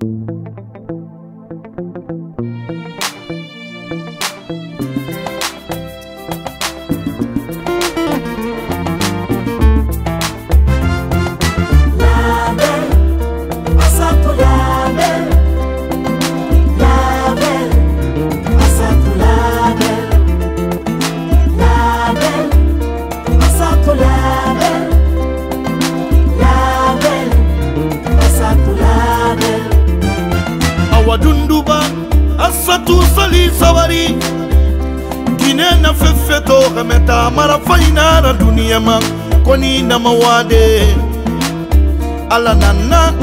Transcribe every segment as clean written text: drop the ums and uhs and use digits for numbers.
Dunduba asatu sali sawari Gine na fefeto kameta mara faina na dunia ma koni na mawade ala nana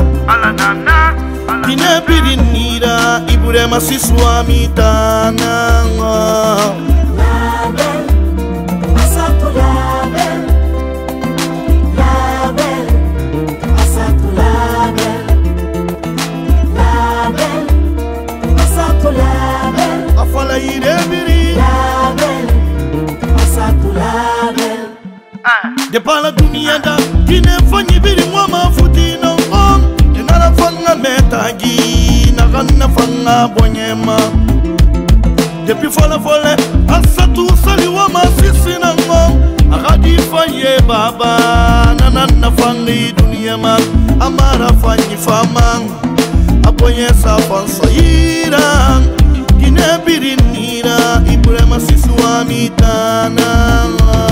Gine birinira ibure masiswa mitana de pala dunia da Gine fanyi biri mwama futi na ngom Inara fanga metagi na gana fanga bonyema Depi fola fole asatu sali wama sisi na ngom Akadi fanye baba na fangi dunia ma Amara fanyi fama Abonye sa fansa yira Gine biri nira ibure masisi wa mitana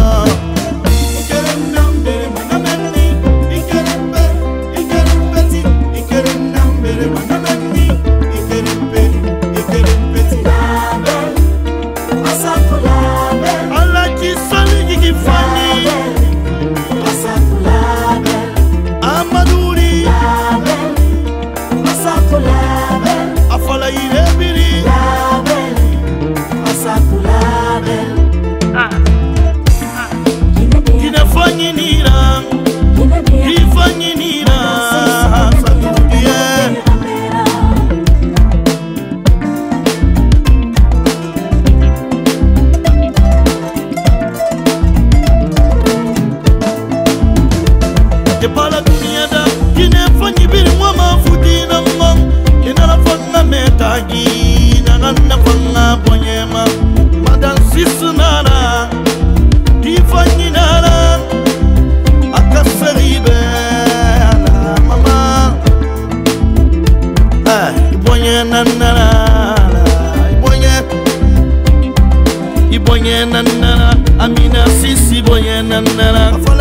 de pala dunia da Gine fanyi biri mwama futi na ngom Inara fanga metagi na gana fanga bonyema Madan sisu nara Di fanyi nara Akasaribe na mama Ibonye nanara Ibonye nanara Amina sisi ibonye nanara